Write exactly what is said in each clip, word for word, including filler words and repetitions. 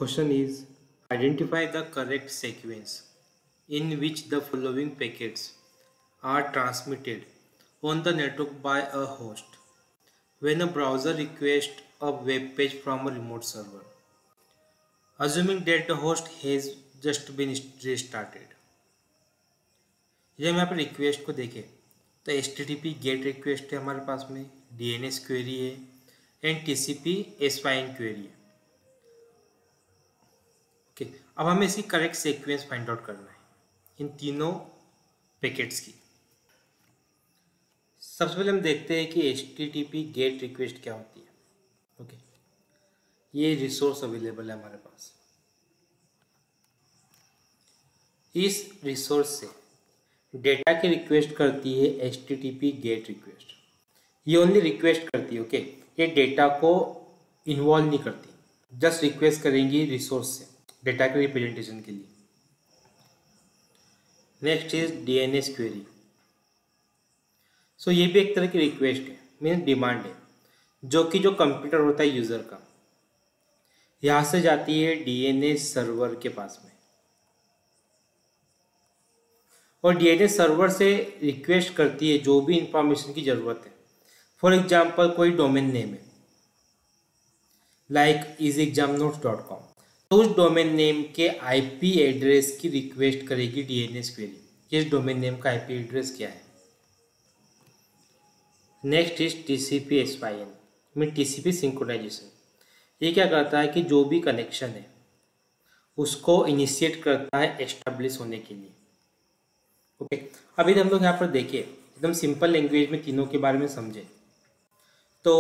Question is, identify the correct sequence in which the following packets are transmitted on the network by a host when a browser requests a web page from a remote server, assuming that the host has just been restarted. जब हम यहाँ पर request को देखें तो H T T P get request है हमारे पास में, डी एन एस क्वेरी है and T C P S Y N query है. Okay okay. अब हमें इसकी करेक्ट सीक्वेंस फाइंड आउट करना है इन तीनों पैकेट्स की. सबसे पहले हम देखते हैं कि H T T P get request क्या होती है. Okay okay. ये रिसोर्स अवेलेबल है हमारे पास. इस रिसोर्स से डेटा की रिक्वेस्ट करती है H T T P get request. ये ओनली रिक्वेस्ट करती है. Okay okay? ये डेटा को इन्वॉल्व नहीं करती, जस्ट रिक्वेस्ट करेंगी रिसोर्स से डेटा के रिप्रेजेंटेशन के लिए. Next is D N S query. So ये भी एक तरह की रिक्वेस्ट है, मीन्स डिमांड है, जो कि जो कंप्यूटर होता है यूज़र का, यहाँ से जाती है डी एन एस सर्वर के पास में, और डी एन एस सर्वर से रिक्वेस्ट करती है जो भी इंफॉर्मेशन की ज़रूरत है. फॉर एग्जाम्पल कोई डोमेन नेम है like is exam notes dot com, तो उस डोमेन नेम के आईपी एड्रेस की रिक्वेस्ट करेगी डी एन एस क्वेरी. इस डोमेन नेम का आईपी एड्रेस क्या है. Next is T C P S Y N, mean T C P synchronization. ये क्या करता है कि जो भी कनेक्शन है उसको इनिशिएट करता है एस्टेब्लिश होने के लिए. Okay okay. अभी हम लोग यहाँ पर देखें, एकदम सिंपल लैंग्वेज में तीनों के बारे में समझें तो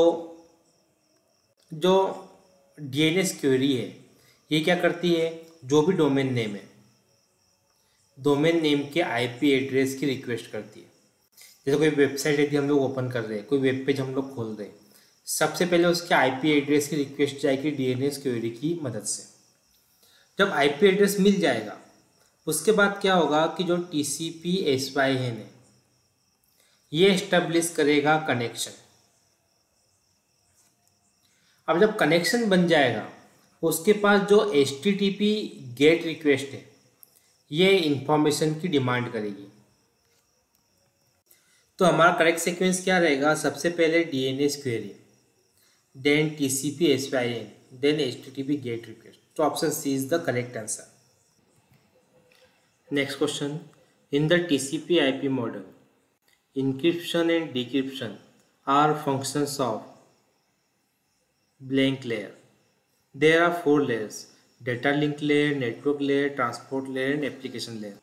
जो डी एन एस क्वेरी है ये क्या करती है, जो भी डोमेन नेम है, डोमेन नेम के आईपी एड्रेस की रिक्वेस्ट करती है. जैसे कोई वेबसाइट यदि हम लोग ओपन कर रहे हैं, कोई वेब पेज हम लोग खोल रहे हैं, सबसे पहले उसके आईपी एड्रेस की रिक्वेस्ट जाएगी डी एन एस क्वेरी की मदद से. जब आईपी एड्रेस मिल जाएगा उसके बाद क्या होगा कि जो T C P S Y N है ये एस्टेब्लिश करेगा कनेक्शन. अब जब कनेक्शन बन जाएगा उसके पास जो H T T P get request है ये इंफॉर्मेशन की डिमांड करेगी. तो हमारा करेक्ट सीक्वेंस क्या रहेगा, सबसे पहले D N S query, then T C P S Y N, then H T T P get request. तो option C is the correct answer. Next question, in the T C P I P model, encryption and decryption are functions of blank layer. There are four layers: data link layer, network layer, transport layer and application layer.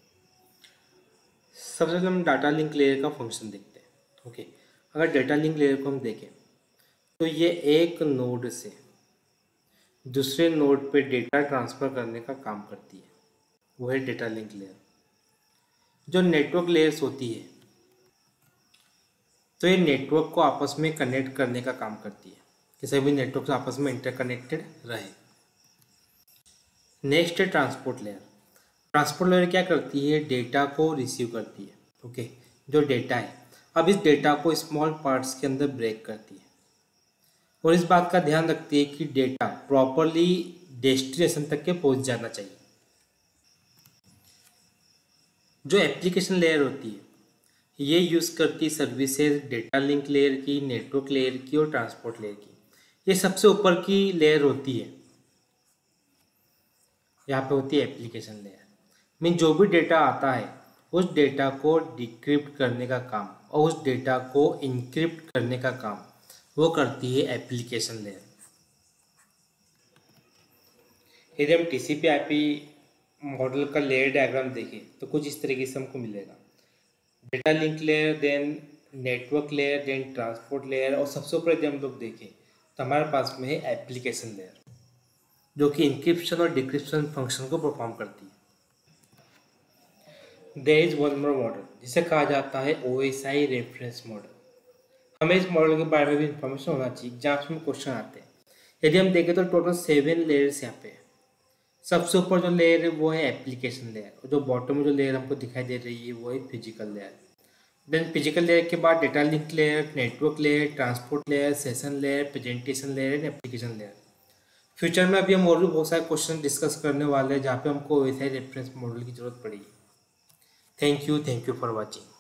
सबसे पहले हम data link layer का function देखते हैं. Okay okay. अगर data link layer को हम देखें तो ये एक नोड से दूसरे नोड पे डेटा ट्रांसफ़र करने का काम करती है, वो है डेटा लिंक लेयर. जो नेटवर्क लेयर्स होती है तो ये नेटवर्क को आपस में कनेक्ट करने का काम करती है कि सभी नेटवर्क आपस में इंटरकनेक्टेड रहे. नेक्स्ट है ट्रांसपोर्ट लेयर. ट्रांसपोर्ट लेयर क्या करती है, डेटा को रिसीव करती है. Okay okay. जो डेटा है अब इस डेटा को स्मॉल पार्ट्स के अंदर ब्रेक करती है और इस बात का ध्यान रखती है कि डेटा प्रॉपरली डेस्टिनेशन तक के पहुंच जाना चाहिए. जो एप्लीकेशन लेयर होती है ये यूज़ करती है सर्विसेज डेटा लिंक लेयर की, नेटवर्क लेयर की और ट्रांसपोर्ट लेयर की. ये सबसे ऊपर की लेयर होती है, यहाँ पे होती है एप्लीकेशन लेयर. मीन जो भी डेटा आता है उस डेटा को डिक्रिप्ट करने का काम और उस डेटा को इनक्रिप्ट करने का काम वो करती है एप्लीकेशन लेयर. यदि हम T C P I P model का लेयर डायग्राम देखें तो कुछ इस तरीके से हमको मिलेगा. Data link layer, then network layer, then transport layer और सबसे ऊपर यदि हम लोग देखें तो हमारे पास में है एप्लीकेशन लेयर जो कि इंक्रिप्शन और डिक्रिप्शन फंक्शन को परफॉर्म करती है. There is one more model जिसे कहा जाता है O S I reference model. हमें इस मॉडल के बारे में भी इंफॉर्मेशन होना चाहिए. एग्जाम्स में क्वेश्चन आते हैं. यदि हम देखें तो टोटल सेवन लेयर्स यहाँ पे है. सबसे ऊपर जो लेयर है वो है एप्लीकेशन लेयर और जो बॉटम में जो लेयर हमको दिखाई दे रही है वो है physical layer. Then physical layer के बाद data link layer, network layer, transport layer, session layer, presentation layer and application layer. Future में अभी हम और भी बहुत सारे क्वेश्चन डिस्कस करने वाले हैं जहाँ पे हमको वैसे रेफरेंस मॉडल की जरूरत पड़ेगी। Thank you thank you for watching.